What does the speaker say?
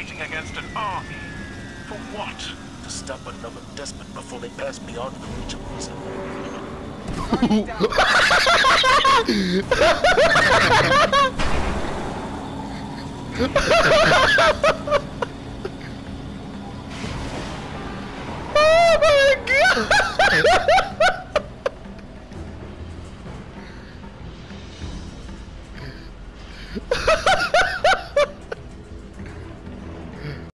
fighting against an army. For what? To stop another despot before they pass beyond the reach of reason.